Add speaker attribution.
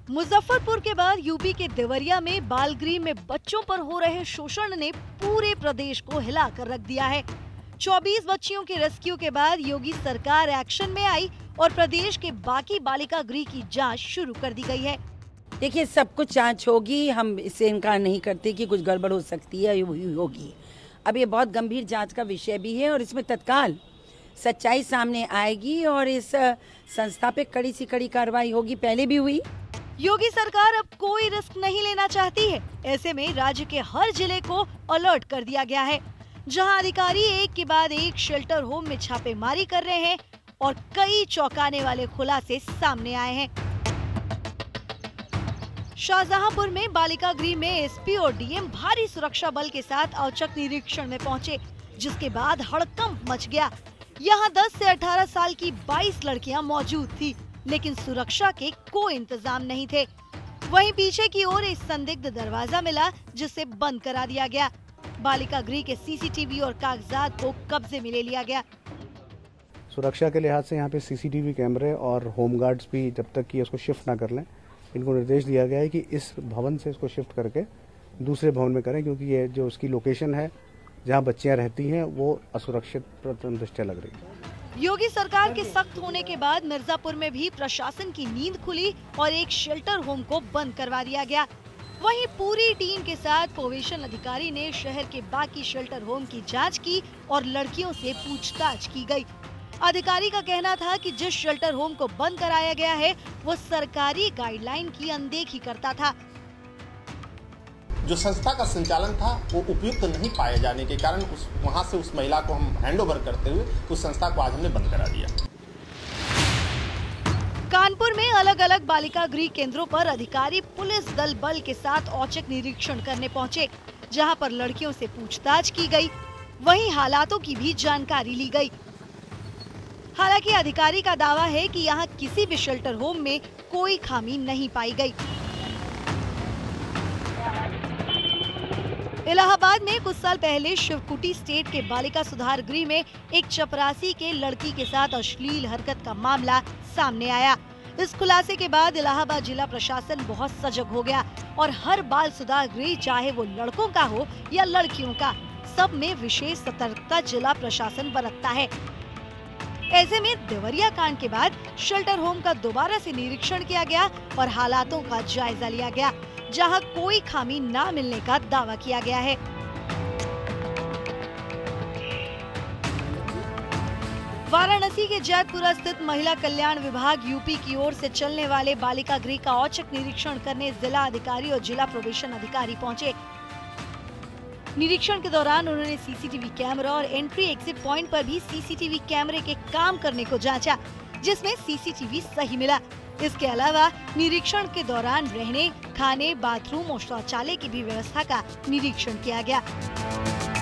Speaker 1: मुजफ्फरपुर के बाद यूपी के देवरिया में बाल गृह में बच्चों पर हो रहे शोषण ने पूरे प्रदेश को हिला कर रख दिया है। 24 बच्चियों के रेस्क्यू के बाद योगी सरकार एक्शन में आई और प्रदेश के बाकी बालिका गृह की जांच शुरू कर दी गई है।
Speaker 2: देखिए, सब कुछ जांच होगी, हम इससे इनकार नहीं करते कि कुछ गड़बड़ हो सकती है, होगी। अब ये बहुत गंभीर जांच का विषय भी है और इसमें तत्काल सच्चाई सामने आएगी और इस संस्था पे कड़ी से कड़ी कार्रवाई होगी। पहले भी हुई।
Speaker 1: योगी सरकार अब कोई रिस्क नहीं लेना चाहती है। ऐसे में राज्य के हर जिले को अलर्ट कर दिया गया है, जहां अधिकारी एक के बाद एक शेल्टर होम में छापेमारी कर रहे हैं और कई चौंकाने वाले खुलासे सामने आए हैं। शाहजहांपुर में बालिका गृह में एसपी और डीएम भारी सुरक्षा बल के साथ औचक निरीक्षण में पहुंचे, जिसके बाद हड़कंप मच गया। यहाँ 10 से 18 साल की 22 लड़कियां मौजूद थी, लेकिन सुरक्षा के कोई इंतजाम नहीं थे। वहीं पीछे की ओर एक संदिग्ध दरवाजा मिला, जिसे बंद करा दिया गया। बालिका गृह के सीसीटीवी और कागजात को कब्जे में ले लिया गया।
Speaker 3: सुरक्षा के लिहाज से यहाँ पे सीसीटीवी कैमरे और होमगार्ड्स भी जब तक कि इसको शिफ्ट ना कर लें, इनको निर्देश दिया गया है कि इस भवन से इसको शिफ्ट करके दूसरे भवन में करें, क्योंकि ये जो उसकी लोकेशन है जहाँ बच्चियाँ रहती हैं वो असुरक्षित प्रथम दृष्टया लग रही है।
Speaker 1: योगी सरकार के सख्त होने के बाद मिर्जापुर में भी प्रशासन की नींद खुली और एक शेल्टर होम को बंद करवा दिया गया। वहीं पूरी टीम के साथ प्रोबेशन अधिकारी ने शहर के बाकी शेल्टर होम की जांच की और लड़कियों से पूछताछ की गई। अधिकारी का कहना था कि जिस शेल्टर होम को बंद कराया गया है वो सरकारी गाइडलाइन की अनदेखी करता था।
Speaker 4: जो संस्था का संचालन था वो उपयुक्त नहीं पाए जाने के कारण वहां से उस महिला को हम हैंडओवर करते हुए उस संस्था को आज हमने बंद करा दिया।
Speaker 1: कानपुर में अलग अलग बालिका गृह केंद्रों पर अधिकारी पुलिस दल बल के साथ औचक निरीक्षण करने पहुंचे, जहां पर लड़कियों से पूछताछ की गई, वहीं हालातों की भी जानकारी ली गई। हालांकि अधिकारी का दावा है कि यहां किसी भी शेल्टर होम में कोई खामी नहीं पाई गई। इलाहाबाद में कुछ साल पहले शिवकुटी स्टेट के बालिका सुधार गृह में एक चपरासी के लड़की के साथ अश्लील हरकत का मामला सामने आया। इस खुलासे के बाद इलाहाबाद जिला प्रशासन बहुत सजग हो गया और हर बाल सुधार गृह, चाहे वो लड़कों का हो या लड़कियों का, सब में विशेष सतर्कता जिला प्रशासन बरतता है। ऐसे में देवरिया कांड के बाद शेल्टर होम का दोबारा से निरीक्षण किया गया और हालातों का जायजा लिया गया, जहां कोई खामी न मिलने का दावा किया गया है। वाराणसी के जैतपुरा स्थित महिला कल्याण विभाग यूपी की ओर से चलने वाले बालिका गृह का औचक निरीक्षण करने जिला अधिकारी और जिला प्रोबेशन अधिकारी पहुंचे। निरीक्षण के दौरान उन्होंने सीसीटीवी कैमरा और एंट्री एग्जिट पॉइंट पर भी सीसीटीवी कैमरे के काम करने को जांचा, जिसमें सीसीटीवी सही मिला। इसके अलावा निरीक्षण के दौरान रहने, खाने, बाथरूम और शौचालय की भी व्यवस्था का निरीक्षण किया गया।